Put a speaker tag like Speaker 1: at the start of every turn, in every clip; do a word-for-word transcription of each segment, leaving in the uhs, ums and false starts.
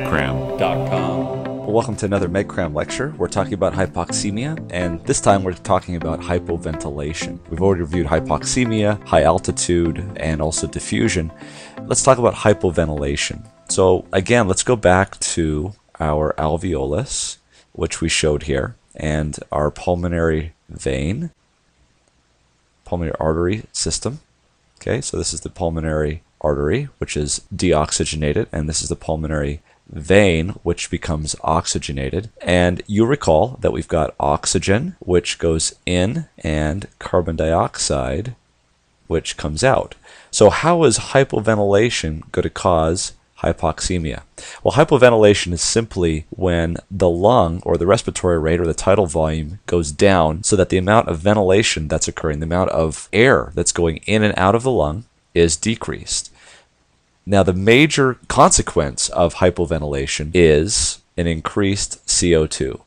Speaker 1: medcram dot com.
Speaker 2: Well, welcome to another MedCram lecture. We're talking about hypoxemia, and this time we're talking about hypoventilation. We've already reviewed hypoxemia, high altitude, and also diffusion. Let's talk about hypoventilation. So again, let's go back to our alveolus, which we showed here, and our pulmonary vein, pulmonary artery system. Okay, so this is the pulmonary artery, which is deoxygenated, and this is the pulmonary vein, which becomes oxygenated. And you recall that we've got oxygen, which goes in, and carbon dioxide, which comes out. So how is hypoventilation going to cause hypoxemia? Well, hypoventilation is simply when the lung or the respiratory rate or the tidal volume goes down so that the amount of ventilation that's occurring, the amount of air that's going in and out of the lung, is decreased. Now, the major consequence of hypoventilation is an increased C O two.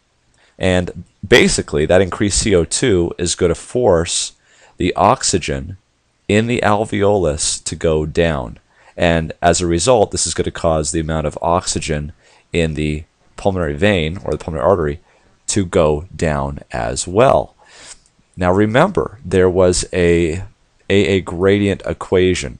Speaker 2: And basically, that increased C O two is going to force the oxygen in the alveolus to go down. And as a result, this is going to cause the amount of oxygen in the pulmonary vein or the pulmonary artery to go down as well. Now remember, there was a A A gradient equation.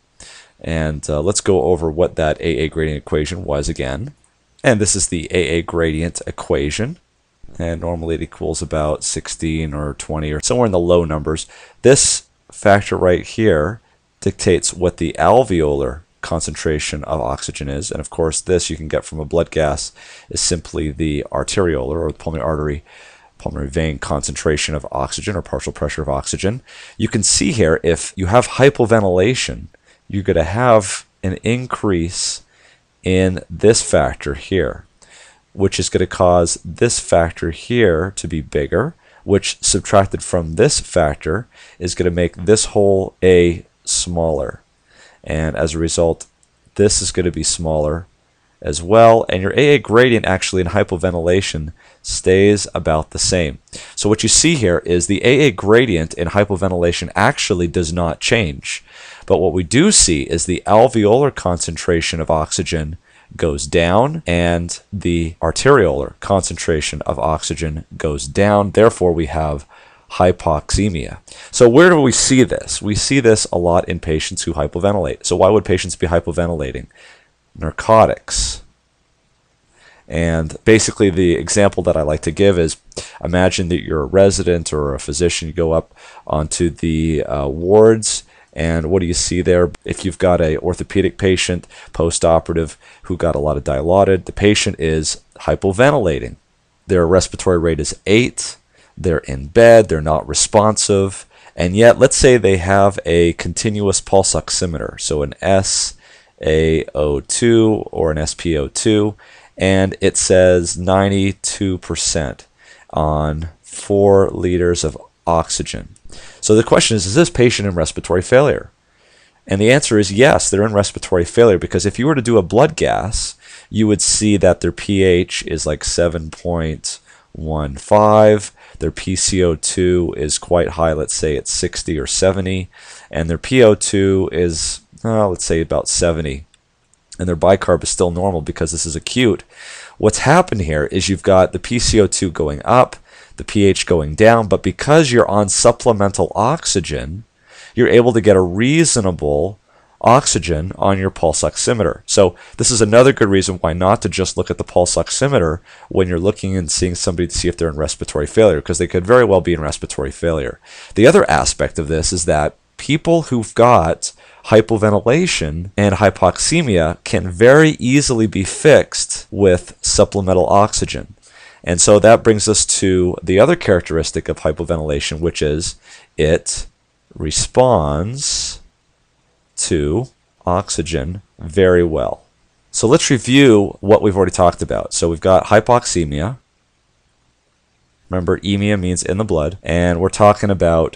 Speaker 2: And uh, let's go over what that A A gradient equation was again. And this is the A A gradient equation. And normally it equals about sixteen or twenty or somewhere in the low numbers. This factor right here dictates what the alveolar concentration of oxygen is, and of course this you can get from a blood gas is simply the arteriolar or the pulmonary artery pulmonary vein concentration of oxygen or partial pressure of oxygen. You can see here if you have hypoventilation, you're going to have an increase in this factor here, which is going to cause this factor here to be bigger, which subtracted from this factor is going to make this whole A smaller. And as a result, this is going to be smaller as well. And your A A gradient actually in hypoventilation stays about the same. So what you see here is the A A gradient in hypoventilation actually does not change. But what we do see is the alveolar concentration of oxygen goes down and the arteriolar concentration of oxygen goes down. Therefore, we have hypoxemia. So where do we see this? We see this a lot in patients who hypoventilate. So why would patients be hypoventilating? Narcotics. And basically the example that I like to give is imagine that you're a resident or a physician. You go up onto the uh, wards, and what do you see there? If you've got a orthopedic patient post-operative who got a lot of dilaudid, the patient is hypoventilating. Their respiratory rate is eight. They're in bed, they're not responsive, and yet let's say they have a continuous pulse oximeter, so an S A O two or an S P O two, and it says ninety-two percent on four liters of oxygen. So the question is, is this patient in respiratory failure? And the answer is yes, they're in respiratory failure, because if you were to do a blood gas, you would see that their pH is like seven point one five. Their P C O two is quite high, let's say it's sixty or seventy, and their P O two is, oh, let's say about seventy, and their bicarb is still normal because this is acute. What's happened here is you've got the P C O two going up, the pH going down, but because you're on supplemental oxygen, you're able to get a reasonable oxygen on your pulse oximeter. So this is another good reason why not to just look at the pulse oximeter when you're looking and seeing somebody to see if they're in respiratory failure, because they could very well be in respiratory failure. The other aspect of this is that people who've got hypoventilation and hypoxemia can very easily be fixed with supplemental oxygen. And so that brings us to the other characteristic of hypoventilation, which is it responds to oxygen very well. So let's review what we've already talked about. So we've got hypoxemia. Remember, emia means in the blood. And we're talking about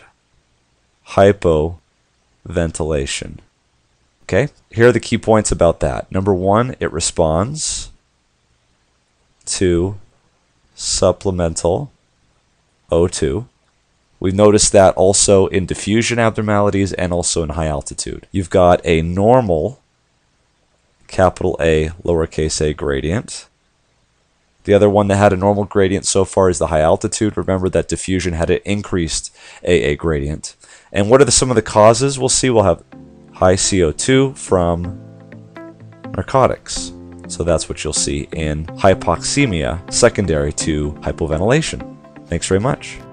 Speaker 2: hypoventilation. Okay, here are the key points about that. Number one, it responds to supplemental O two. We've noticed that also in diffusion abnormalities and also in high altitude. You've got a normal capital A lowercase a gradient, The other one that had a normal gradient so far is the high altitude. Remember that diffusion had an increased A A gradient. And what are the, some of the causes? We'll see. We'll have high C O two from narcotics. So that's what you'll see in hypoxemia secondary to hypoventilation. Thanks very much.